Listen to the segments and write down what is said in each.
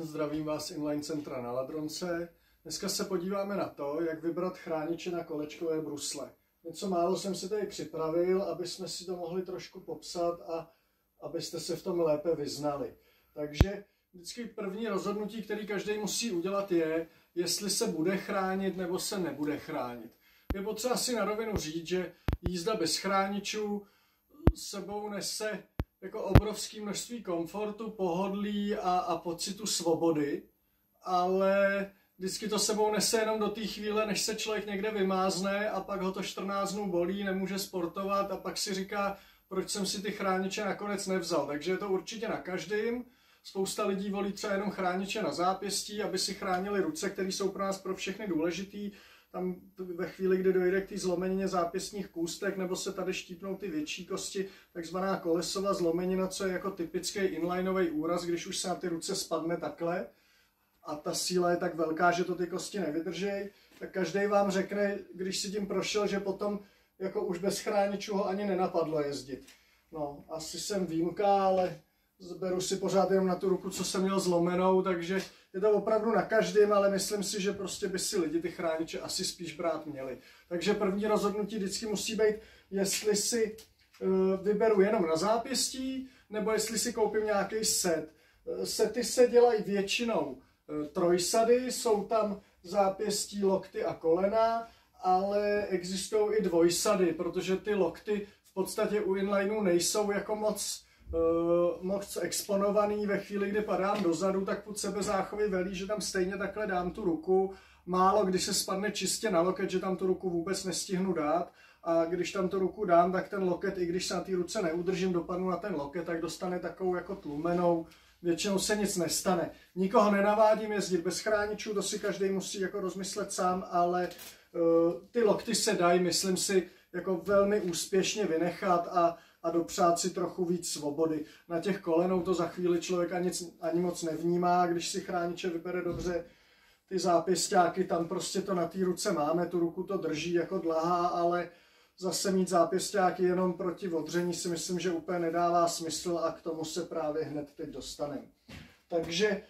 den, zdravím vás Inline Centra na Ladronce. Dneska se podíváme na to, jak vybrat chrániče na kolečkové brusle. Něco málo jsem si tady připravil, aby jsme si to mohli trošku popsat a abyste se v tom lépe vyznali. Takže vždycky první rozhodnutí, který každý musí udělat, je, jestli se bude chránit nebo se nebude chránit. Je potřeba si na rovinu říct, že jízda bez chráničů sebou nese jako obrovské množství komfortu, pohodlí a pocitu svobody, ale vždycky to sebou nese jenom do té chvíle, než se člověk někde vymázne a pak ho to 14 dnů bolí, nemůže sportovat a pak si říká, proč jsem si ty chrániče nakonec nevzal. Takže je to určitě na každém. Spousta lidí volí třeba jenom chrániče na zápěstí, aby si chránili ruce, které jsou pro nás pro všechny důležitý. Tam ve chvíli, kdy dojde k té zlomenině zápěstních kůstek, nebo se tady štípnou ty větší kosti, takzvaná kolesová zlomenina, co je jako typický inlineový úraz, když už se na ty ruce spadne takhle a ta síla je tak velká, že to ty kosti nevydržejí, tak každý vám řekne, když si tím prošel, že potom jako už bez chráničů ho ani nenapadlo jezdit. No, asi jsem výjimka, ale beru si pořád jenom na tu ruku, co jsem měl zlomenou, takže je to opravdu na každém, ale myslím si, že prostě by si lidi ty chrániče asi spíš brát měli. Takže první rozhodnutí vždycky musí být, jestli si vyberu jenom na zápěstí, nebo jestli si koupím nějaký set. Sety se dělají většinou trojsady, jsou tam zápěstí, lokty a kolena, ale existují i dvojsady, protože ty lokty v podstatě u inlineu nejsou jako moc exponovaný. Ve chvíli, kdy padám dozadu, tak pod sebezáchovy velí, že tam stejně takhle dám tu ruku. Málo když se spadne čistě na loket, že tam tu ruku vůbec nestihnu dát. A když tam tu ruku dám, tak ten loket, i když se na té ruce neudržím, dopadnu na ten loket, tak dostane takovou jako tlumenou. Většinou se nic nestane. Nikoho nenavádím jezdit bez chráničů, to si každý musí jako rozmyslet sám, ale ty lokty se dají, myslím si, jako velmi úspěšně vynechat a dopřát si trochu víc svobody. Na těch kolenou to za chvíli člověk ani moc nevnímá, když si chrániče vybere dobře. Ty zápěsťáky, tam prostě to na té ruce máme, tu ruku to drží jako dlhá, ale zase mít zápěsťáky jenom proti odření si myslím, že úplně nedává smysl a k tomu se právě hned teď dostaneme. Takže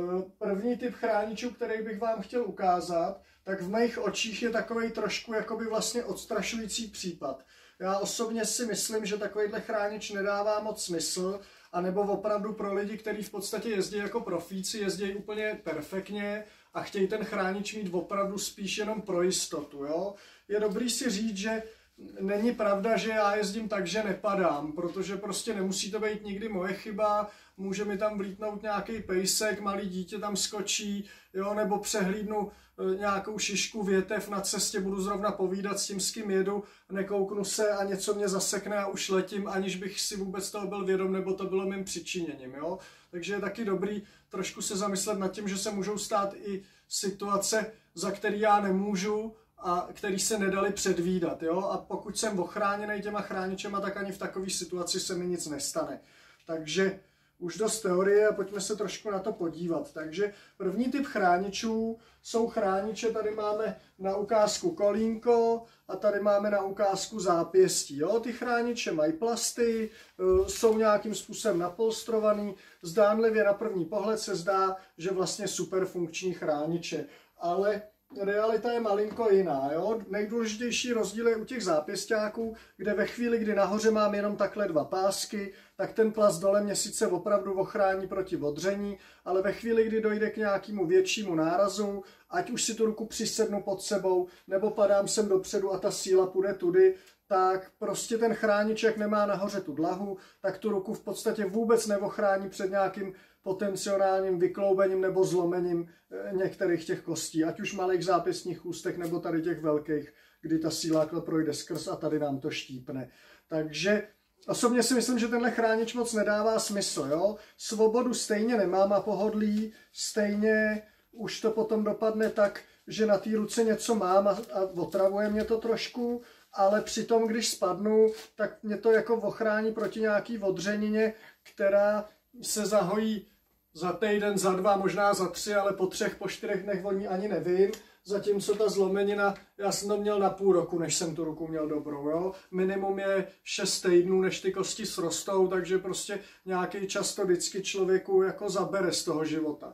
první typ chráničů, který bych vám chtěl ukázat, tak v mých očích je takovej trošku jakoby vlastně odstrašující případ. Já osobně si myslím, že takovýhle chránič nedává moc smysl, anebo opravdu pro lidi, kteří v podstatě jezdí jako profíci, jezdí úplně perfektně a chtějí ten chránič mít opravdu spíš jenom pro jistotu. Jo? Je dobrý si říct, že není pravda, že já jezdím tak, že nepadám, protože prostě nemusí to být nikdy moje chyba, může mi tam vlítnout nějaký pejsek, malý dítě tam skočí, jo, nebo přehlídnu nějakou šišku větev na cestě, budu zrovna povídat s tím, s kým jedu, nekouknu se a něco mě zasekne a už letím, aniž bych si vůbec toho byl vědom, nebo to bylo mým přičiněním. Jo? Takže je taky dobrý trošku se zamyslet nad tím, že se můžou stát i situace, za které já nemůžu, a který se nedali předvídat. Jo? A pokud jsem ochráněný těma chráničema, tak ani v takové situaci se mi nic nestane. Takže už dost teorie a pojďme se trošku na to podívat. Takže první typ chráničů jsou chrániče, tady máme na ukázku kolínko a tady máme na ukázku zápěstí. Jo? Ty chrániče mají plasty, jsou nějakým způsobem napolstrovaný, zdánlivě na první pohled se zdá, že vlastně super funkční chrániče, ale realita je malinko jiná. Jo? Nejdůležitější rozdíl je u těch zápěsťáků, kde ve chvíli, kdy nahoře mám jenom takhle dva pásky, tak ten plast dole mě sice opravdu ochrání proti odření, ale ve chvíli, kdy dojde k nějakému většímu nárazu, ať už si tu ruku přisednu pod sebou, nebo padám sem dopředu a ta síla půjde tudy, tak prostě ten chránič, jak nemá nahoře tu dlahu, tak tu ruku v podstatě vůbec neochrání před nějakým potenciálním vykloubením nebo zlomením některých těch kostí, ať už malých zápěstních ústek nebo tady těch velkých, kdy ta síla projde skrz a tady nám to štípne. Takže osobně si myslím, že tenhle chránič moc nedává smysl. Jo? Svobodu stejně nemám a pohodlí, stejně už to potom dopadne tak, že na té ruce něco mám a otravuje mě to trošku, ale přitom, když spadnu, tak mě to jako ochrání proti nějaký odřenině, která se zahojí za týden, za 2, možná za 3, ale po 3, po 4 dnech o ní ani nevím. Zatímco ta zlomenina, já jsem to měl na půl roku, než jsem tu ruku měl dobrou. Jo? Minimum je 6 týdnů, než ty kosti srostou, takže prostě nějaký čas to vždycky člověku jako zabere z toho života.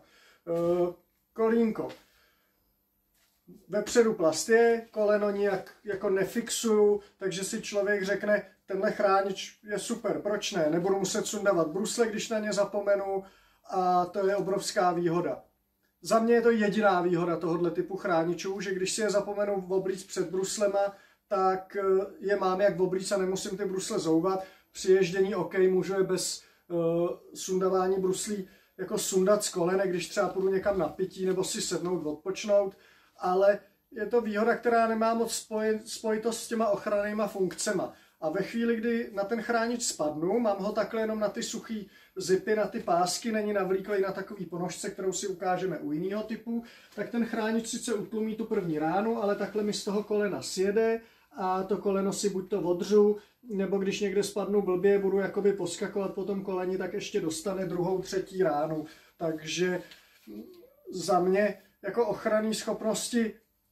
kolínko. Vepředu plast je, koleno nijak jako nefixuju, takže si člověk řekne, tenhle chránič je super, proč ne? Nebudu muset sundávat brusle, když na ně zapomenu, a to je obrovská výhoda. Za mě je to jediná výhoda tohoto typu chráničů, že když si je zapomenu oblíct před bruslema, tak je mám jak oblíct a nemusím ty brusle zouvat. Při ježdění OK, můžu je bez sundávání bruslí jako sundat z kolenek, když třeba půjdu někam na pití nebo si sednout, odpočnout, ale je to výhoda, která nemá moc spojitost s těma ochrannýma funkcema. A ve chvíli, kdy na ten chránič spadnu, mám ho takhle jenom na ty suchý zipy, na ty pásky, není navlíklý na takový ponožce, kterou si ukážeme u jiného typu, tak ten chránič sice utlumí tu první ránu, ale takhle mi z toho kolena sjede a to koleno si buď to odřu, nebo když někde spadnu blbě, budu jakoby poskakovat po tom koleni, tak ještě dostane druhou, třetí ránu. Takže za mě jako ochranné schopnosti,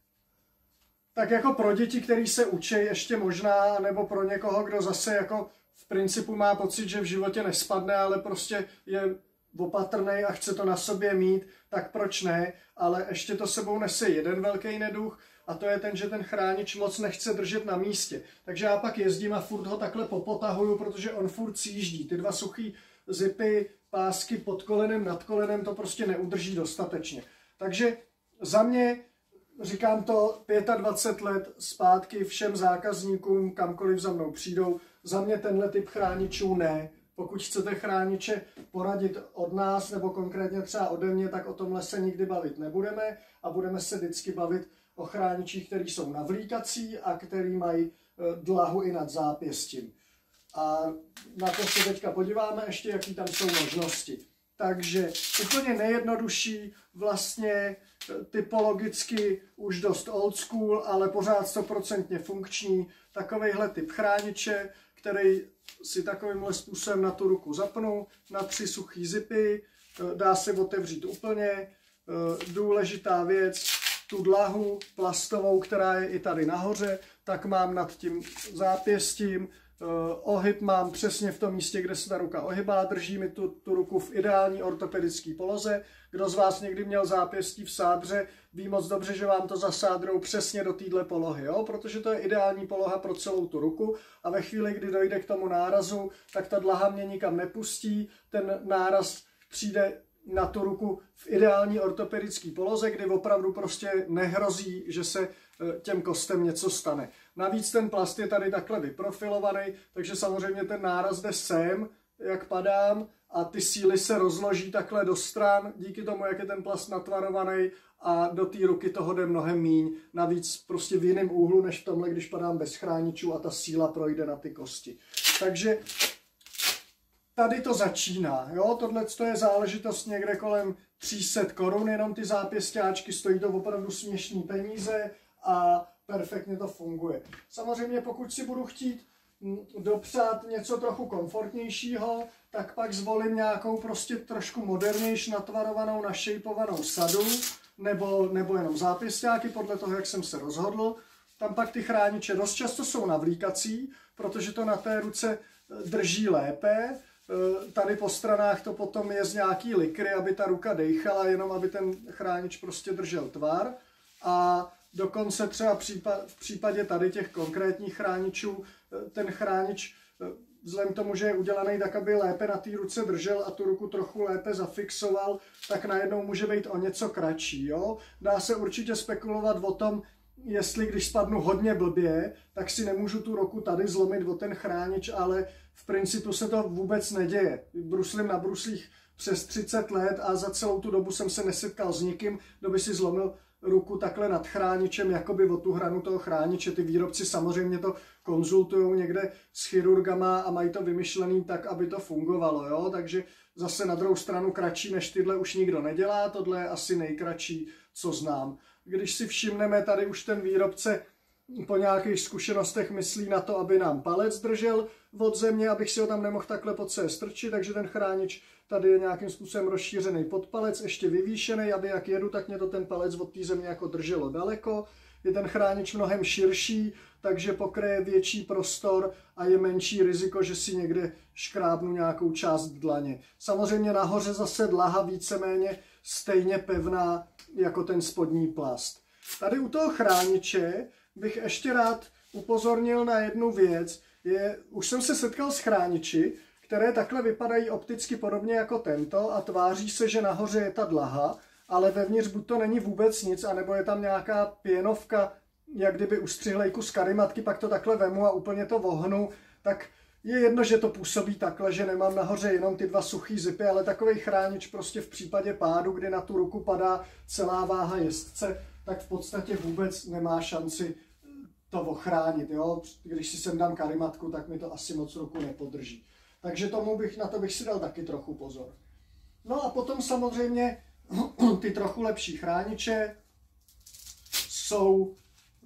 tak jako pro děti, který se učí ještě možná, nebo pro někoho, kdo zase jako v principu má pocit, že v životě nespadne, ale prostě je opatrnej a chce to na sobě mít, tak proč ne? Ale ještě to sebou nese jeden velký neduch, a to je ten, že ten chránič moc nechce držet na místě. Takže já pak jezdím a furt ho takhle popotahuju, protože on furt sjíždí. Ty dva suchý zipy, pásky pod kolenem, nad kolenem to prostě neudrží dostatečně. Takže za mě, říkám to 25 let zpátky všem zákazníkům, kamkoliv za mnou přijdou, za mě tenhle typ chráničů ne. Pokud chcete chrániče poradit od nás, nebo konkrétně třeba ode mě, tak o tomhle se nikdy bavit nebudeme a budeme se vždycky bavit o chráničích, které jsou navlíkací a který mají dlahu i nad zápěstím. A na to se teďka podíváme ještě, jaký tam jsou možnosti. Takže úplně nejjednodušší, vlastně typologicky už dost old school, ale pořád 100% funkční, takovejhle typ chrániče, který si takovýmhle způsobem na tu ruku zapnu, na 3 suchý zipy, dá se otevřít úplně. Důležitá věc, tu dlahu plastovou, která je i tady nahoře, tak mám nad tím zápěstím. Ohyb mám přesně v tom místě, kde se ta ruka ohybá, drží mi tu ruku v ideální ortopedické poloze. Kdo z vás někdy měl zápěstí v sádře, ví moc dobře, že vám to zasádrou přesně do téhle polohy, jo? Protože to je ideální poloha pro celou tu ruku a ve chvíli, kdy dojde k tomu nárazu, tak ta dlaha mě nikam nepustí, ten náraz přijde na tu ruku v ideální ortopedické poloze, kdy opravdu prostě nehrozí, že se těm kostem něco stane. Navíc ten plast je tady takhle vyprofilovaný, takže samozřejmě ten náraz jde sem, jak padám, a ty síly se rozloží takhle do stran, díky tomu, jak je ten plast natvarovaný, a do té ruky toho jde mnohem míň. Navíc prostě v jiném úhlu, než v tomhle, když padám bez chráničů a ta síla projde na ty kosti. Takže tady to začíná, jo, tohle je záležitost někde kolem 300 korun, jenom ty zápěstáčky, stojí to opravdu směšný peníze a perfektně to funguje. Samozřejmě pokud si budu chtít dopřát něco trochu komfortnějšího, tak pak zvolím nějakou prostě trošku modernější natvarovanou, našejpovanou sadu, nebo jenom zápěstáky, podle toho, jak jsem se rozhodl. Tam pak ty chrániče dost často jsou navlíkací, protože to na té ruce drží lépe. Tady po stranách to potom je z nějaký likry, aby ta ruka dejchala, jenom aby ten chránič prostě držel tvar. A dokonce třeba v případě tady těch konkrétních chráničů, ten chránič, vzhledem k tomu, že je udělaný tak, aby lépe na té ruce držel a tu ruku trochu lépe zafixoval, tak najednou může být o něco kratší. Jo? Dá se určitě spekulovat o tom, jestli když spadnu hodně blbě, tak si nemůžu tu ruku tady zlomit o ten chránič, ale v principu se to vůbec neděje. Bruslím na bruslích přes 30 let a za celou tu dobu jsem se nesetkal s nikým, kdo by si zlomil ruku takhle nad chráničem, jakoby o tu hranu toho chrániče. Ty výrobci samozřejmě to konzultují někde s chirurgama a mají to vymyšlený tak, aby to fungovalo. Jo? Takže zase na druhou stranu kratší než tyhle už nikdo nedělá, tohle je asi nejkratší, co znám. Když si všimneme, tady už ten výrobce po nějakých zkušenostech myslí na to, aby nám palec držel od země, abych si ho tam nemohl takhle pod sebe strčit, takže ten chránič tady je nějakým způsobem rozšířený pod palec, ještě vyvýšený, aby jak jedu, tak mě to ten palec od té země jako drželo daleko. Je ten chránič mnohem širší, takže pokryje větší prostor a je menší riziko, že si někde škrábnu nějakou část dlaně. Samozřejmě nahoře zase dlaha víceméně stejně pevná jako ten spodní plast. Tady u toho chrániče bych ještě rád upozornil na jednu věc. Už jsem se setkal s chrániči, které takhle vypadají opticky podobně jako tento a tváří se, že nahoře je ta dlaha, ale vevnitř buď to není vůbec nic, anebo je tam nějaká pěnovka, jak kdyby ustřihlej kus karimatky, pak to takhle vemu a úplně to vohnu, tak je jedno, že to působí takhle, že nemám nahoře jenom ty dva suchý zipy, ale takový chránič prostě v případě pádu, kdy na tu ruku padá celá váha jezdce, tak v podstatě vůbec nemá šanci to ochránit. Jo? Když si sem dám karimatku, tak mi to asi moc ruku nepodrží. Takže na to bych si dal taky trochu pozor. No a potom samozřejmě ty trochu lepší chrániče jsou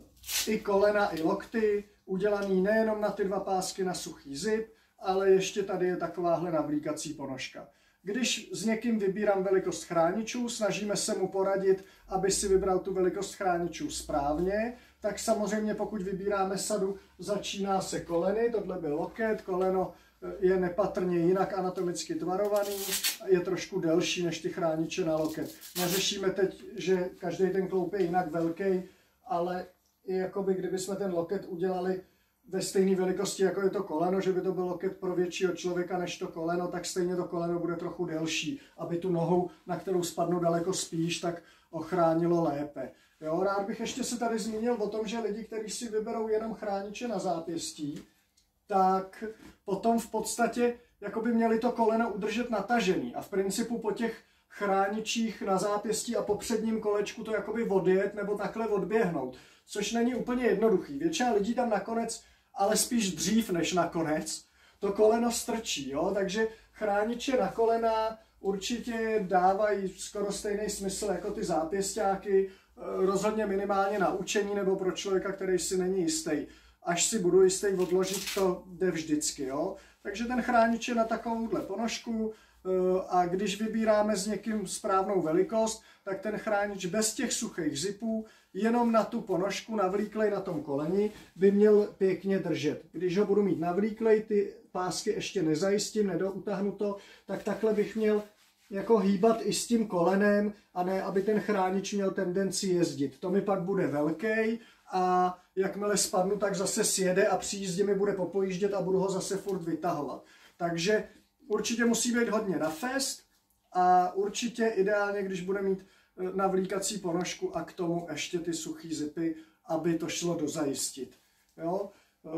i kolena, i lokty, udělaný nejenom na ty dva pásky na suchý zip, ale ještě tady je takováhle navlíkací ponožka. Když s někým vybírám velikost chráničů, snažíme se mu poradit, aby si vybral tu velikost chráničů správně, tak samozřejmě pokud vybíráme sadu, začíná se koleny, tohle byl loket, koleno je nepatrně jinak anatomicky tvarovaný, je trošku delší než ty chrániče na loket. Neřešíme teď, že každý ten kloup je jinak velký, ale je jakoby, kdyby jsme ten loket udělali ve stejné velikosti, jako je to koleno, že by to byl loket pro většího člověka než to koleno, tak stejně to koleno bude trochu delší, aby tu nohu, na kterou spadnu daleko spíš, tak ochránilo lépe. Jo, rád bych ještě se tady zmínil o tom, že lidi, kteří si vyberou jenom chrániče na zápěstí, tak potom v podstatě jakoby měli to koleno udržet natažený a v principu po těch chráničích na zápěstí a po předním kolečku to jakoby odjet nebo takhle odběhnout, což není úplně jednoduchý. Většina lidí tam nakonec, ale spíš dřív než nakonec, to koleno strčí, jo? Takže chrániče na kolena určitě dávají skoro stejný smysl jako ty zápěstáky, rozhodně minimálně na učení nebo pro člověka, který si není jistý. Až si budu jistý odložit, to jde vždycky. Jo? Takže ten chránič je na takovouhle ponožku a když vybíráme s někým správnou velikost, tak ten chránič bez těch suchých zipů, jenom na tu ponožku navlíklej na tom koleni, by měl pěkně držet. Když ho budu mít navlíklej, ty pásky ještě nezajistím, nedoutáhnu to, tak takhle bych měl jako hýbat i s tím kolenem a ne, aby ten chránič měl tendenci jezdit. To mi pak bude velký a jakmile spadnu, tak zase sjede a při jízdě mi bude popojíždět a budu ho zase furt vytahovat. Takže určitě musí být hodně na fest a určitě ideálně, když bude mít navlíkací ponožku a k tomu ještě ty suchý zipy, aby to šlo dozajistit. Jo?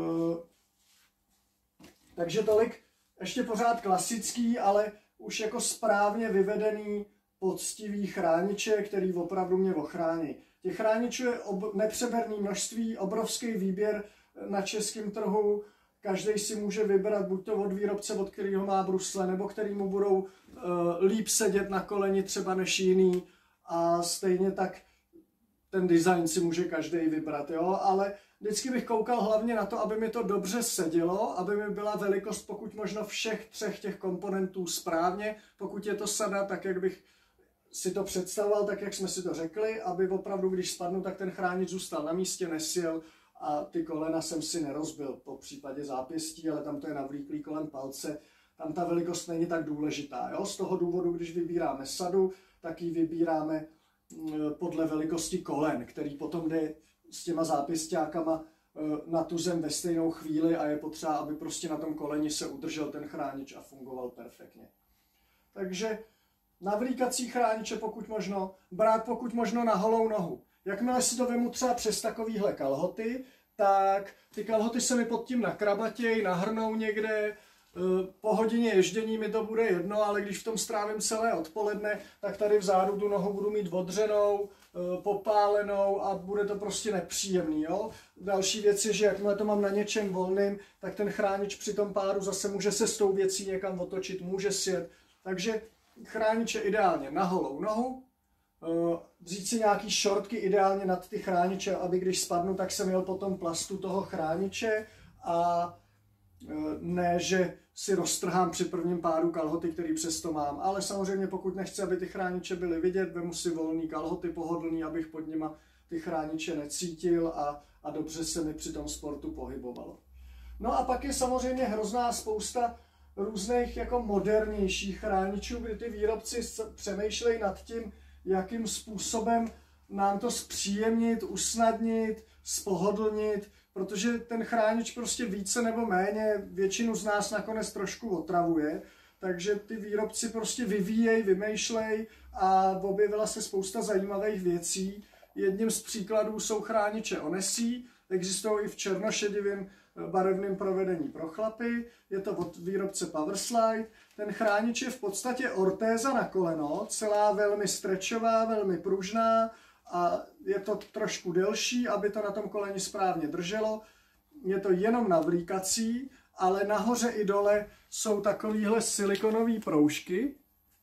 Takže tolik ještě pořád klasický, ale už jako správně vyvedený poctivý chrániče, který opravdu mě ochrání. Těch chráničů je nepřeberné množství, obrovský výběr na českém trhu. Každý si může vybrat buď to od výrobce, od kterého má brusle, nebo který mu budou líp sedět na koleni třeba než jiný. A stejně tak ten design si může každý vybrat, jo? Ale vždycky bych koukal hlavně na to, aby mi to dobře sedělo, aby mi byla velikost pokud možno všech třech těch komponentů správně. Pokud je to sada, tak jak bych si to představoval, tak jak jsme si to řekli, aby opravdu, když spadnu, tak ten chránič zůstal na místě, nesjel a ty kolena jsem si nerozbil po případě zápěstí, ale tam to je navlíklý kolem palce, tam ta velikost není tak důležitá. Jo? Z toho důvodu, když vybíráme sadu, tak ji vybíráme podle velikosti kolen, který potom jde s těma zápěstákama na tu zem ve stejnou chvíli a je potřeba, aby prostě na tom koleni se udržel ten chránič a fungoval perfektně. Takže navlíkací chrániče pokud možno, brát pokud možno na holou nohu. Jakmile si to vemu třeba přes takovýhle kalhoty, tak ty kalhoty se mi pod tím nakrabatěj, nahrnou někde, po hodině ježdění mi to bude jedno, ale když v tom strávím celé odpoledne, tak tady vzadu tu nohu budu mít odřenou, popálenou a bude to prostě nepříjemný. Jo? Další věc je, že jakmile to mám na něčem volným, tak ten chránič při tom pádu zase může se s tou věcí někam otočit, může sjet. Takže chránič je ideálně na holou nohu, vzít si nějaký šortky ideálně nad ty chrániče, aby když spadnu, tak jsem jel po tom plastu toho chrániče a ne, že si roztrhám při prvním pádu kalhoty, který přesto mám. Ale samozřejmě pokud nechci, aby ty chrániče byly vidět, vemu si volný kalhoty pohodlný, abych pod nima ty chrániče necítil a dobře se mi při tom sportu pohybovalo. No a pak je samozřejmě hrozná spousta různých jako modernějších chráničů, kdy ty výrobci přemýšlejí nad tím, jakým způsobem nám to zpříjemnit, usnadnit, spohodlnit, protože ten chránič prostě více nebo méně většinu z nás nakonec trošku otravuje, takže ty výrobci prostě vyvíjejí, vymýšlejí a objevila se spousta zajímavých věcí. Jedním z příkladů jsou chrániče Onesi, existují i v černošedivém barevném provedení pro chlapy, je to od výrobce Powerslide. Ten chránič je v podstatě ortéza na koleno, celá velmi stretchová, velmi pružná a je to trošku delší, aby to na tom koleni správně drželo. Je to jenom navlíkací, ale nahoře i dole jsou takovýhle silikonové proužky,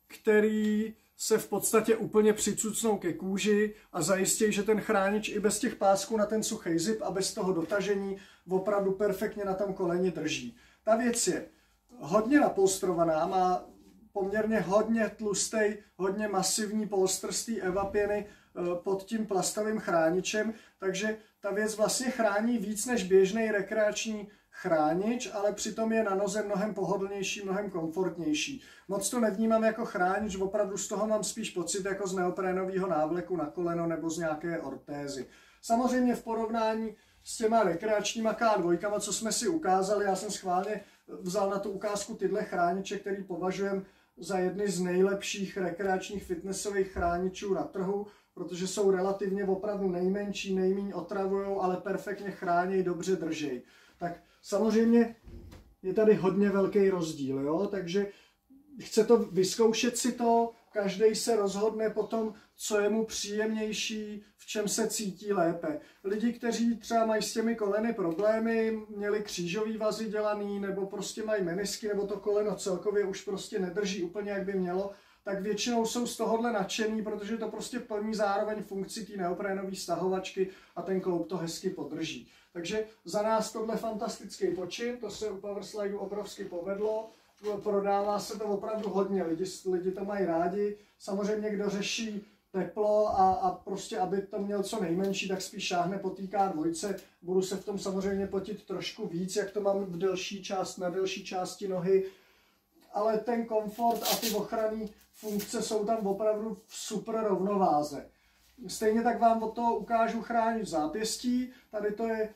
který se v podstatě úplně přicucnou ke kůži a zajistí, že ten chránič i bez těch pásků na ten suchý zip a bez toho dotažení opravdu perfektně na tom koleni drží. Ta věc je hodně napolstrovaná, má poměrně hodně tlustý, hodně masivní polster z té Eva pěny pod tím plastovým chráničem, takže ta věc vlastně chrání víc než běžný rekreační chránič, ale přitom je na noze mnohem pohodlnější, mnohem komfortnější. Moc to nevnímám jako chránič, opravdu z toho mám spíš pocit jako z neoprénového návleku na koleno nebo z nějaké ortézy. Samozřejmě v porovnání s těma rekreačníma K2, co jsme si ukázali, já jsem schválně vzal na tu ukázku tyhle chrániče, který považujem za jedny z nejlepších rekreačních fitnessových chráničů na trhu, protože jsou relativně opravdu nejmenší, nejméně otravujou, ale perfektně chrání, dobře držej. Tak samozřejmě je tady hodně velký rozdíl, jo? Takže chce to vyzkoušet si to, každý se rozhodne potom, co je mu příjemnější, v čem se cítí lépe. Lidi, kteří třeba mají s těmi koleny problémy, měli křížový vazy dělaný, nebo prostě mají menisky, nebo to koleno celkově už prostě nedrží úplně, jak by mělo, tak většinou jsou z tohohle nadšený, protože to prostě plní zároveň funkci té neoprénové stahovačky a ten kloub to hezky podrží. Takže za nás tohle fantastický počin, to se u Powerslideu obrovsky povedlo, prodává se to opravdu hodně, lidi to mají rádi, samozřejmě kdo řeší teplo a prostě aby to měl co nejmenší, tak spíš šáhne po té K2, budu se v tom samozřejmě potit trošku víc, jak to mám na delší části nohy, ale ten komfort a ty ochranné funkce jsou tam opravdu v super rovnováze. Stejně tak vám od toho ukážu chránič zápěstí. Tady to je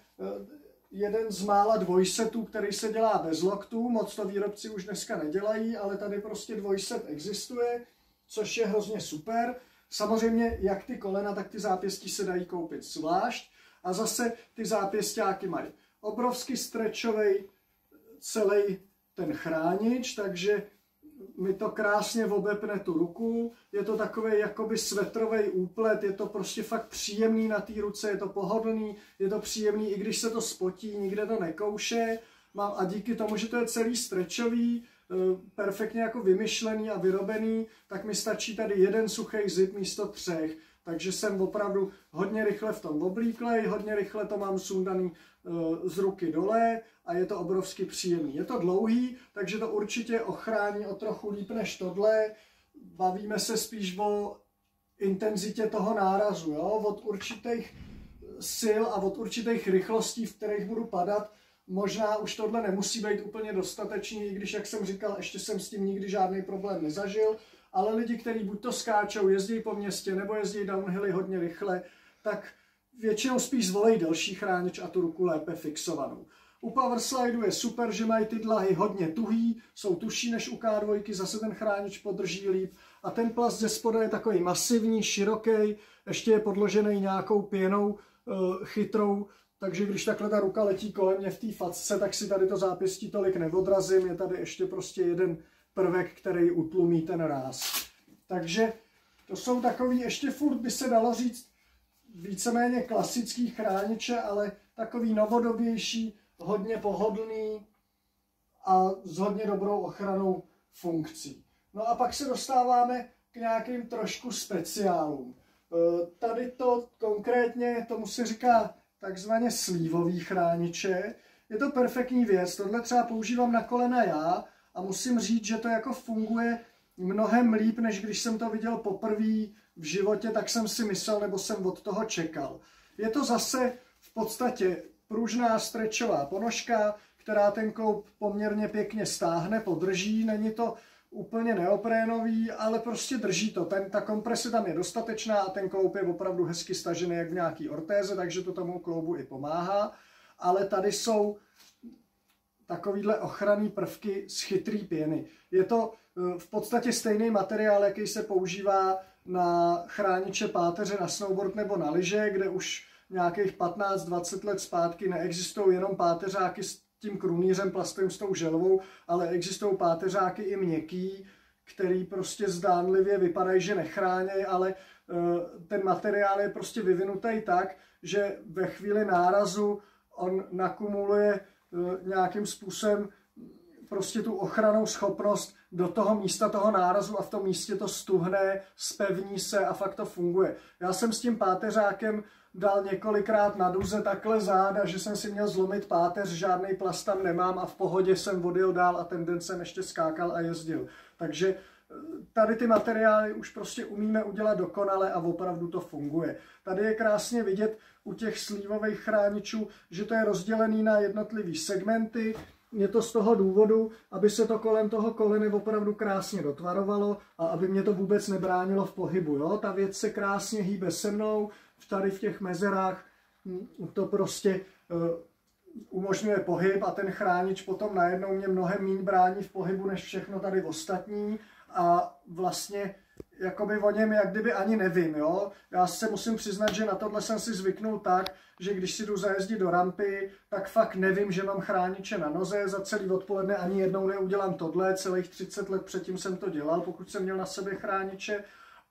jeden z mála dvojsetů, který se dělá bez loktů. Moc to výrobci už dneska nedělají, ale tady prostě dvojset existuje, což je hrozně super. Samozřejmě jak ty kolena, tak ty zápěstí se dají koupit zvlášť. A zase ty zápěstáky mají obrovský stretchovej celý ten chránič, takže mi to krásně obepne tu ruku, je to takový jakoby svetrový úplet, je to prostě fakt příjemný na té ruce, je to pohodlný, je to příjemný, i když se to spotí, nikde to nekouše, a díky tomu, že to je celý stretchový, perfektně jako vymyšlený a vyrobený, tak mi stačí tady jeden suchý zip místo 3, takže jsem opravdu hodně rychle v tom oblíklej, hodně rychle to mám sundaný z ruky dole a je to obrovsky příjemný. Je to dlouhý, takže to určitě ochrání o trochu líp než tohle. Bavíme se spíš o intenzitě toho nárazu, jo? Od určitých sil a od určitých rychlostí, v kterých budu padat. Možná už tohle nemusí být úplně dostatečný, i když, jak jsem říkal, ještě jsem s tím nikdy žádný problém nezažil, ale lidi, kteří buď to skáčou, jezdí po městě, nebo jezdí downhilly hodně rychle, tak většinou spíš zvolej delší chránič a tu ruku lépe fixovanou. U Powerslideu je super, že mají ty dlahy hodně tuhý, jsou tužší než u K2, zase ten chránič podrží líp a ten plast ze spoda je takový masivní, široký, ještě je podložený nějakou pěnou chytrou, takže když takhle ta ruka letí kolem mě v té facce, tak si tady to zápěstí tolik neodrazím, je tady ještě prostě jeden prvek, který utlumí ten ráz. Takže to jsou takový, ještě furt by se dalo říct, víceméně klasický chrániče, ale takový novodobější, hodně pohodlný a s hodně dobrou ochranou funkcí. No a pak se dostáváme k nějakým trošku speciálům. Tady to konkrétně, tomu se říká takzvaně slívový chrániče. Je to perfektní věc, tohle třeba používám na kolena já a musím říct, že to jako funguje mnohem líp, než když jsem to viděl poprvé v životě, tak jsem si myslel, nebo jsem od toho čekal. Je to zase v podstatě pružná stretchová ponožka, která ten kloub poměrně pěkně stáhne, podrží, není to úplně neoprénový, ale prostě drží to. Ta komprese tam je dostatečná a ten kloub je opravdu hezky stažený jak v nějaký ortéze, takže to tomu kloubu i pomáhá. Ale tady jsou takovýhle ochranný prvky z chytrý pěny. Je to v podstatě stejný materiál, jaký se používá na chrániče páteře na snowboard nebo na lyže, kde už nějakých 15-20 let zpátky neexistují jenom páteřáky s tím krunýřem plastovým s tou želvou, ale existují páteřáky i měkký, který prostě zdánlivě vypadají, že nechránějí, ale ten materiál je prostě vyvinutý tak, že ve chvíli nárazu on nakumuluje nějakým způsobem prostě tu ochrannou schopnost do toho místa toho nárazu a v tom místě to stuhne, spevní se a fakt to funguje. Já jsem s tím páteřákem dal několikrát na duze takhle záda, že jsem si měl zlomit páteř, žádný plast tam nemám a v pohodě jsem odjel dál a ten den jsem ještě skákal a jezdil. Takže tady ty materiály už prostě umíme udělat dokonale a opravdu to funguje. Tady je krásně vidět u těch slívových chráničů, že to je rozdělený na jednotlivý segmenty. Je to z toho důvodu, aby se to kolem toho kolene opravdu krásně dotvarovalo a aby mě to vůbec nebránilo v pohybu. Jo? Ta věc se krásně hýbe se mnou, tady v těch mezerách to prostě umožňuje pohyb a ten chránič potom najednou mě mnohem méně brání v pohybu než všechno tady ostatní a vlastně jakoby o něm jak kdyby ani nevím. Jo? Já se musím přiznat, že na tohle jsem si zvyknul tak, že když si jdu zajezdit do rampy, tak fakt nevím, že mám chrániče na noze, za celý odpoledne ani jednou neudělám tohle, celých 30 let předtím jsem to dělal, pokud jsem měl na sobě chrániče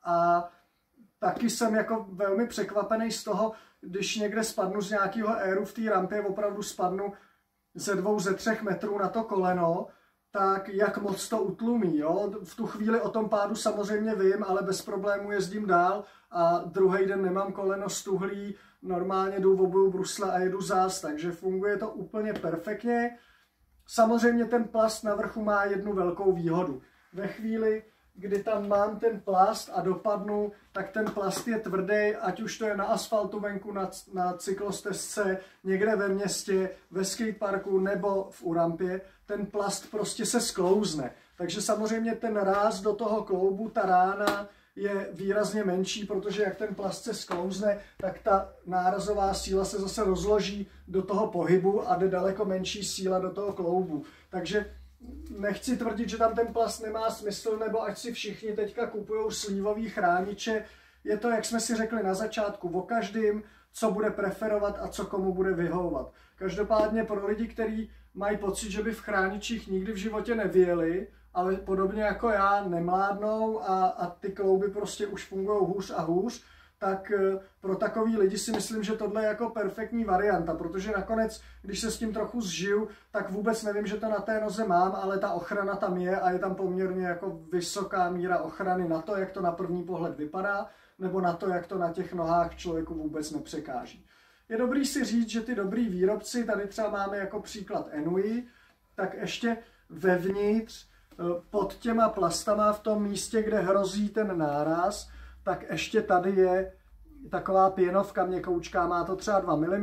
a taky jsem jako velmi překvapený z toho, když někde spadnu z nějakého éru v té rampě, opravdu spadnu ze 2–3 metrů na to koleno, tak jak moc to utlumí. Jo? V tu chvíli o tom pádu samozřejmě vím, ale bez problémů jezdím dál a druhý den nemám koleno stuhlý, normálně jdu v oboju brusle a jedu zás, takže funguje to úplně perfektně. Samozřejmě ten plast na vrchu má jednu velkou výhodu. Ve chvíli, kdy tam mám ten plast a dopadnu, tak ten plast je tvrdý, ať už to je na asfaltu venku, na cyklostezce, někde ve městě, ve skateparku nebo v urampě, ten plast prostě se sklouzne. Takže samozřejmě ten ráz do toho kloubu, ta rána je výrazně menší, protože jak ten plast se sklouzne, tak ta nárazová síla se zase rozloží do toho pohybu a jde daleko menší síla do toho kloubu. Takže nechci tvrdit, že tam ten plast nemá smysl, nebo ať si všichni teďka kupují slívový chrániče. Je to, jak jsme si řekli na začátku, o každém, co bude preferovat a co komu bude vyhovovat. Každopádně pro lidi, kteří mají pocit, že by v chráničích nikdy v životě nevyjeli, ale podobně jako já nemládnou a ty klouby prostě už fungují hůř a hůř, tak pro takový lidi si myslím, že tohle je jako perfektní varianta, protože nakonec, když se s tím trochu zžiju, tak vůbec nevím, že to na té noze mám, ale ta ochrana tam je a je tam poměrně jako vysoká míra ochrany na to, jak to na první pohled vypadá, nebo na to, jak to na těch nohách člověku vůbec nepřekáží. Je dobrý si říct, že ty dobrý výrobci, tady třeba máme jako příklad Enui, tak ještě vevnitř pod těma plastama v tom místě, kde hrozí ten náraz, tak ještě tady je taková pěnovka měkoučká, má to třeba 2 mm,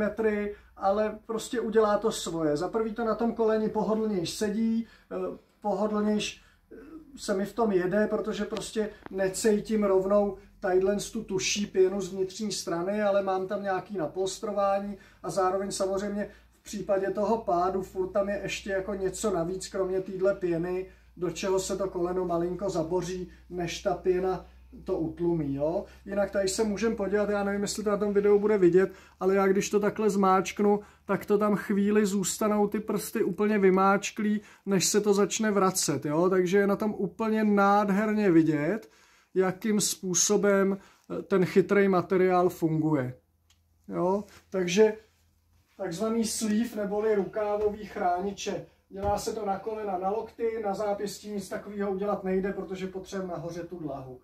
ale prostě udělá to svoje. Za prvý to na tom koleni pohodlnějš sedí, pohodlnějš se mi v tom jede, protože prostě necítím rovnou tadyhle tu tuší pěnu z vnitřní strany, ale mám tam nějaký napolstrování a zároveň samozřejmě v případě toho pádu furt tam je ještě jako něco navíc, kromě téhle pěny, do čeho se to koleno malinko zaboří, než ta pěna to utlumí. Jo? Jinak tady se můžeme podívat, já nevím, jestli to na tom videu bude vidět, ale já když to takhle zmáčknu, tak to tam chvíli zůstanou ty prsty úplně vymáčklí, než se to začne vracet. Jo? Takže je na tom úplně nádherně vidět, jakým způsobem ten chytrý materiál funguje. Jo? Takže takzvaný sleeve neboli rukávový chrániče. Dělá se to na kolena, na lokty, na zápěstí nic takového udělat nejde, protože potřebujeme nahoře tu dlahu.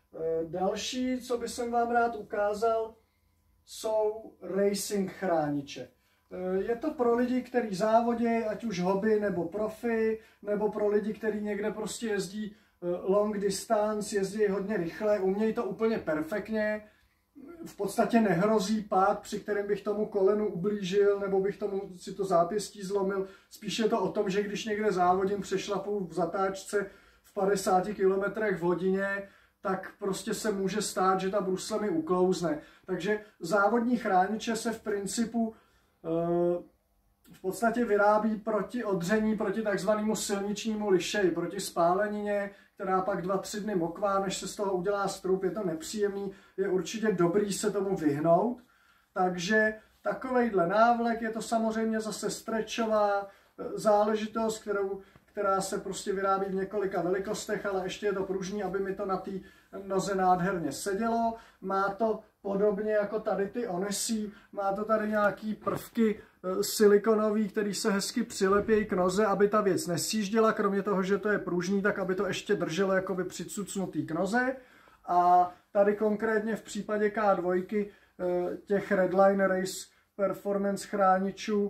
Další, co bych vám rád ukázal, jsou racing chrániče. Je to pro lidi, kteří závodí, ať už hobby nebo profi, nebo pro lidi, kteří někde prostě jezdí long distance, jezdí hodně rychle, umějí to úplně perfektně. v podstatě nehrozí pád, při kterém bych tomu kolenu ublížil, nebo bych tomu si to zápěstí zlomil. Spíš je to o tom, že když někde závodím, přešlapu v zatáčce v 50 km v hodině, tak prostě se může stát, že ta brusle mi uklouzne. Takže závodní chrániče se v principu v podstatě vyrábí proti odření, proti takzvanému silničnímu lišeji, proti spálenině, která pak 2-3 dny mokvá, než se z toho udělá strup, je to nepříjemný, je určitě dobrý se tomu vyhnout. Takže takovejhle návlek, je to samozřejmě zase stretchová záležitost, která se prostě vyrábí v několika velikostech, ale ještě je to pružný, aby mi to na té noze nádherně sedělo. Má to podobně jako tady ty Onesí, má to tady nějaký prvky silikonový, který se hezky přilepějí k noze, aby ta věc nesjížděla, kromě toho, že to je pružný, tak aby to ještě drželo jakoby přicucnutý k noze. A tady konkrétně v případě K2 těch Redline Race Performance chráničů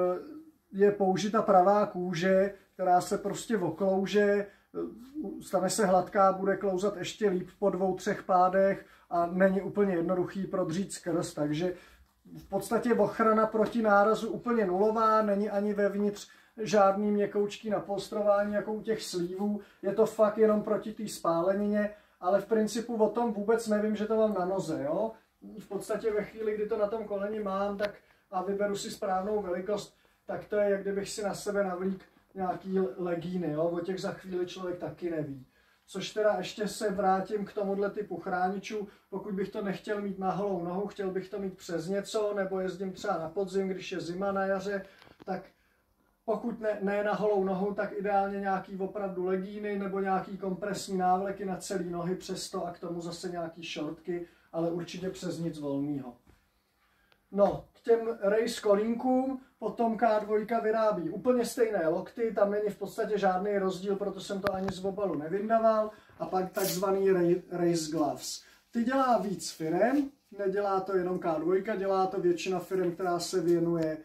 je použita pravá kůže, která se prostě oklouže, stane se hladká, bude klouzat ještě líp po 2-3 pádech a není úplně jednoduchý prodřít skrz, takže v podstatě ochrana proti nárazu úplně nulová, není ani vevnitř žádný měkoučký napolstrování jako u těch slívů, je to fakt jenom proti té spálenině, ale v principu o tom vůbec nevím, že to mám na noze, jo? V podstatě ve chvíli, kdy to na tom koleni mám, tak a vyberu si správnou velikost, tak to je, jak kdybych si na sebe navlík nějaký legíny, jo? O těch za chvíli člověk taky neví. Což teda ještě se vrátím k tomuhle typu chráničů, pokud bych to nechtěl mít na holou nohu, chtěl bych to mít přes něco, nebo jezdím třeba na podzim, když je zima na jaře, tak pokud ne na holou nohu, tak ideálně nějaký opravdu legíny nebo nějaký kompresní návleky na celé nohy přes to a k tomu zase nějaký šortky, ale určitě přes nic volného. No, k těm race kolínkům potom K2 vyrábí úplně stejné lokty, tam není v podstatě žádný rozdíl, proto jsem to ani z obalu nevyndaval. A pak takzvaný race gloves. Ty dělá víc firem, nedělá to jenom K2, dělá to většina firem, která se věnuje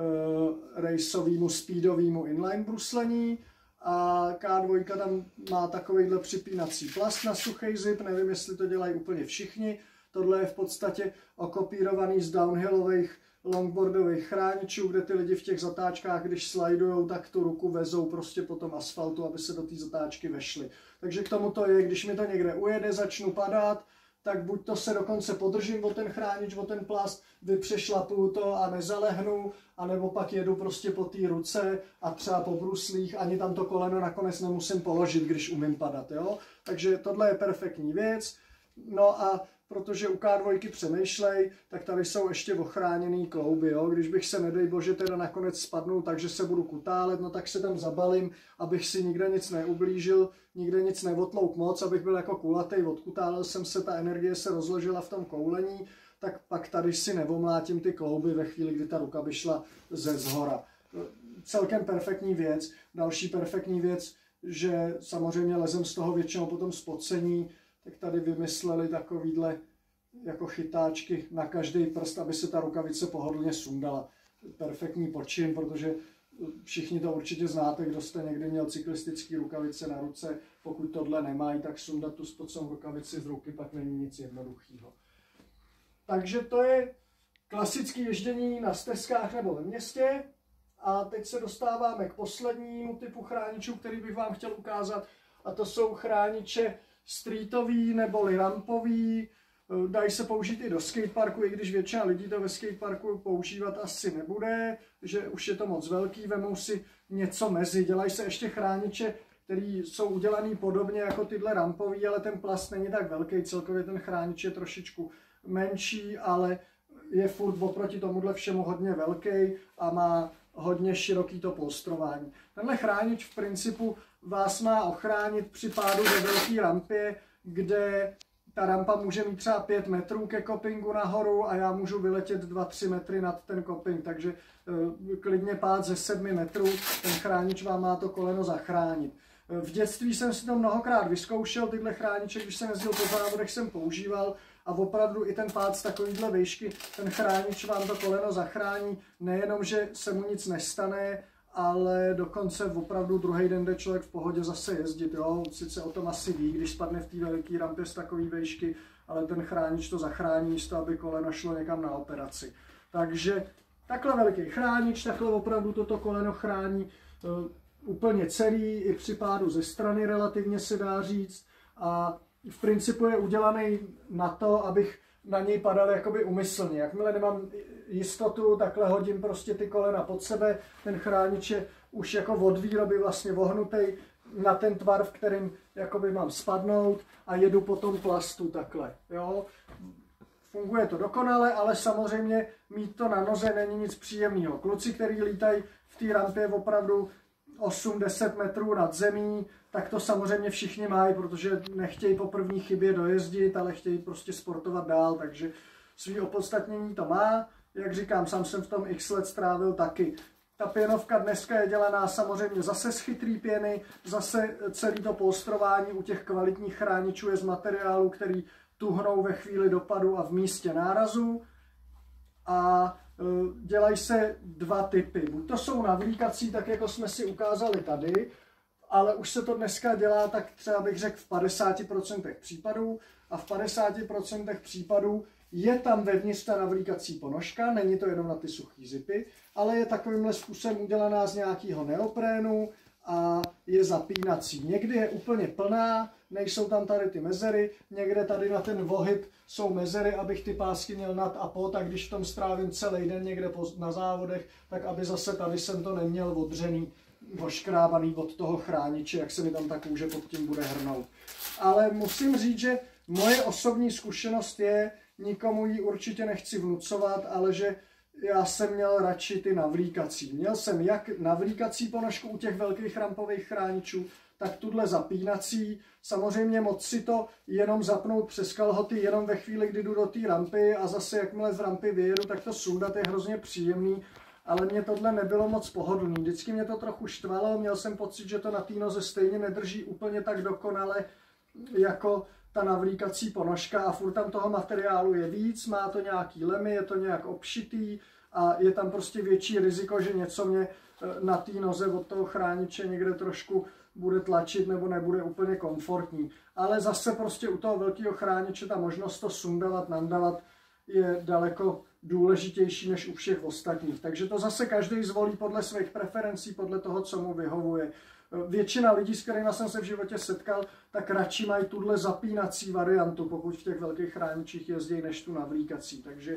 raceovému, speedovému inline bruslení. A K2 tam má takovýhle připínací plast na suchý zip, nevím, jestli to dělají úplně všichni. Tohle je v podstatě okopírovaný z downhillových longboardových chráničů, kde ty lidi v těch zatáčkách, když slajdujou, tak tu ruku vezou prostě po tom asfaltu, aby se do té zatáčky vešly. Takže k tomu to je, když mi to někde ujede, začnu padat, tak buď to se dokonce podržím o ten chránič, o ten plast, vypřešlapuju to a nezalehnu, anebo pak jedu prostě po té ruce a třeba po bruslích, ani tam to koleno nakonec nemusím položit, když umím padat. Jo? Takže tohle je perfektní věc. No a protože u K2 přemýšlej, tak tady jsou ještě ochráněný klouby. Jo? Když bych se, nedej bože, teda nakonec spadnul, takže se budu kutálet, no tak se tam zabalím, abych si nikde nic neublížil, nikde nic neotlouk moc, abych byl jako kulatej, odkutálel jsem se, ta energie se rozložila v tom koulení, tak pak tady si nevomlátím ty klouby ve chvíli, kdy ta ruka by šla ze zhora. Celkem perfektní věc. Další perfektní věc, že samozřejmě lezem z toho většinou potom spocení, tak tady vymysleli takovýhle jako chytáčky na každý prst, aby se ta rukavice pohodlně sundala. Perfektní počin, protože všichni to určitě znáte, kdo jste někdy měl cyklistické rukavice na ruce. Pokud tohle nemají, tak sundat tu spocenou rukavici z ruky pak není nic jednoduchého. Takže to je klasické ježdění na stezkách nebo ve městě. A teď se dostáváme k poslednímu typu chráničů, který bych vám chtěl ukázat. A to jsou chrániče streetový neboli rampový, dají se použít i do skateparku, i když většina lidí to ve skateparku používat asi nebude, že už je to moc velký, vemou si něco mezi. Dělají se ještě chrániče, které jsou udělané podobně jako tyhle rampový, ale ten plast není tak velký, celkově ten chránič je trošičku menší, ale je furt oproti tomuhle všemu hodně velký a má hodně široký to polstrování. Tenhle chránič v principu vás má ochránit při pádu ve velké rampě, kde ta rampa může mít třeba 5 metrů ke kopingu nahoru a já můžu vyletět 2-3 metry nad ten koping, takže klidně pád ze 7 metrů, ten chránič vám má to koleno zachránit. V dětství jsem si to mnohokrát vyzkoušel, tyhle chrániče, když jsem jezdil po závodech, jsem používal a opravdu i ten pád z takovýhle výšky, ten chránič vám to koleno zachrání, nejenom, že se mu nic nestane, ale dokonce opravdu druhý den jde člověk v pohodě zase jezdit. Jo? Sice o tom asi ví, když spadne v té velké rampě z takové výšky, ale ten chránič to zachrání místo, aby koleno šlo někam na operaci. Takže takhle veliký chránič, takhle opravdu toto koleno chrání úplně celý, i při pádu ze strany relativně se dá říct. A v principu je udělaný na to, abych na něj padal jakoby umyslně. Jakmile nemám jistotu, takhle hodím prostě ty kolena pod sebe, ten chránič je už jako od výroby vlastně vohnutý na ten tvar, v kterým jakoby mám spadnout a jedu po tom plastu takhle. Jo? Funguje to dokonale, ale samozřejmě mít to na noze není nic příjemného. Kluci, kteří lítají v té rampě opravdu 8-10 metrů nad zemí, tak to samozřejmě všichni mají, protože nechtějí po první chybě dojezdit, ale chtějí prostě sportovat dál, takže svý opodstatnění to má. Jak říkám, sám jsem v tom x let strávil taky. Ta pěnovka dneska je dělaná samozřejmě zase z chytrý pěny, zase celý to polstrování u těch kvalitních chráničů je z materiálu, který tuhnou ve chvíli dopadu a v místě nárazu. A dělají se dva typy. Buď to jsou navlíkací, tak jako jsme si ukázali tady, ale už se to dneska dělá tak třeba bych řekl v 50% případů a v 50% případů je tam vevnitř ta navlíkací ponožka, není to jenom na ty suchý zipy, ale je takovýmhle způsobem udělaná z nějakého neoprénu a je zapínací. Někdy je úplně plná, nejsou tam tady ty mezery, někde tady na ten vohyb jsou mezery, abych ty pásky měl nad a pod, a když v tom strávím celý den někde na závodech, tak aby zase tady jsem to neměl odřený, oškrábaný od toho chrániče, jak se mi tam ta kůže pod tím bude hrnout. Ale musím říct, že moje osobní zkušenost je, nikomu ji určitě nechci vnucovat, ale že já jsem měl radši ty navlíkací. Měl jsem jak navlíkací ponožku u těch velkých rampových chráničů, tak tuhle zapínací. Samozřejmě moc si to jenom zapnout přes kalhoty jenom ve chvíli, kdy jdu do té rampy a zase jakmile z rampy vyjedu, tak to sundat je hrozně příjemný, ale mě tohle nebylo moc pohodlný. Vždycky mě to trochu štvalo, měl jsem pocit, že to na té noze stejně nedrží úplně tak dokonale jako ta navlíkací ponožka a furt tam toho materiálu je víc, má to nějaký lemy, je to nějak obšitý a je tam prostě větší riziko, že něco mě na té noze od toho chrániče někde trošku bude tlačit nebo nebude úplně komfortní. Ale zase prostě u toho velkého chrániče ta možnost to sundavat, nandavat je daleko důležitější než u všech ostatních. Takže to zase každý zvolí podle svých preferencí, podle toho, co mu vyhovuje. Většina lidí, s kterými jsem se v životě setkal, tak radši mají tuhle zapínací variantu, pokud v těch velkých chráničích jezdí, než tu navlíkací. Takže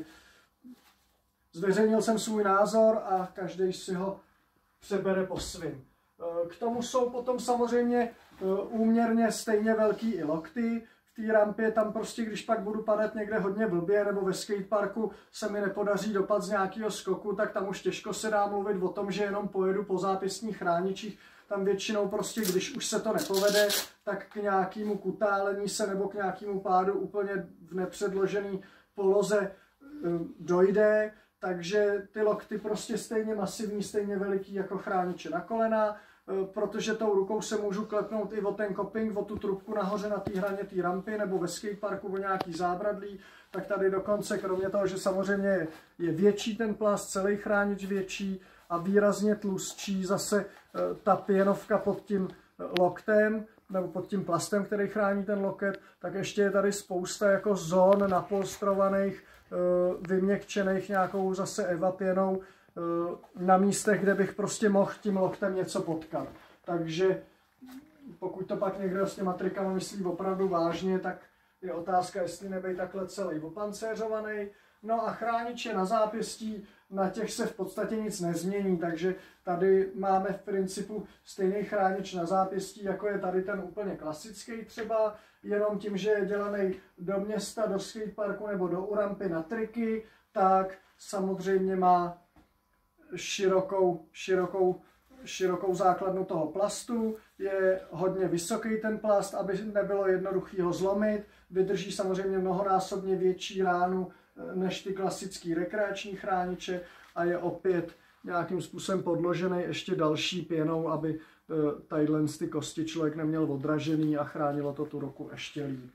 zveřejnil jsem svůj názor a každý si ho přebere po svým. K tomu jsou potom samozřejmě úměrně stejně velký i lokty. V té rampě tam prostě, když pak budu padat někde hodně blbě nebo ve skateparku se mi nepodaří dopad z nějakého skoku, tak tam už těžko se dá mluvit o tom, že jenom pojedu po zápěstních chráničích. Tam většinou prostě, když už se to nepovede, tak k nějakému kutálení se nebo k nějakému pádu úplně v nepředložené poloze dojde. Takže ty lokty prostě stejně masivní, stejně veliký jako chrániče na kolena, protože tou rukou se můžu klepnout i o ten koping, o tu trubku nahoře na té hraně té rampy nebo ve skateparku o nějaký zábradlí, tak tady dokonce, kromě toho, že samozřejmě je větší ten plast, celý chránič větší a výrazně tlustší, zase ta pěnovka pod tím loktem, nebo pod tím plastem, který chrání ten loket, tak ještě je tady spousta jako zón napolstrovaných, vyměkčených nějakou zase evapěnou na místech, kde bych prostě mohl tím loktem něco potkat. Takže pokud to pak někdo s těma trikama myslí opravdu vážně, tak je otázka, jestli nebej takhle celý opancéřovaný. No a chrániče na zápěstí, na těch se v podstatě nic nezmění, takže tady máme v principu stejný chránič na zápěstí, jako je tady ten úplně klasický třeba, jenom tím, že je dělaný do města, do skateparku nebo do rampy na triky, tak samozřejmě má širokou základnu toho plastu, je hodně vysoký ten plast, aby nebylo jednoduchý ho zlomit, vydrží samozřejmě mnohonásobně větší ránu než ty klasický rekreační chrániče a je opět nějakým způsobem podložený ještě další pěnou, aby tadyhle ty kosti člověk neměl odražený a chránilo to tu ruku ještě líp.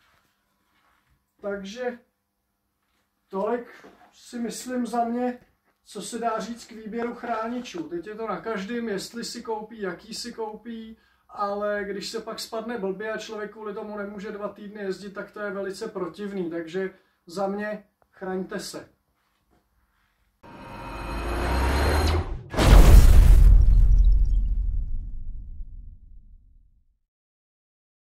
Takže tolik si myslím za mě, co se dá říct k výběru chráničů. Teď je to na každém, jestli si koupí, jaký si koupí ale když se pak spadne blbě a člověk kvůli tomu nemůže 2 týdny jezdit, tak to je velice protivný, takže za mě chraňte se.